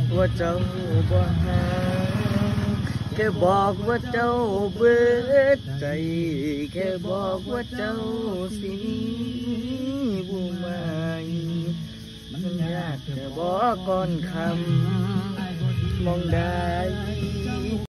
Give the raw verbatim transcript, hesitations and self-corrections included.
ว่าเจ้าบ่ห่างแค่บอกว่าเจ้าเบิดใจแค่บอกว่าเจ้าสิผู้ใหม่มันยากจะบอกก่อนคำมองได้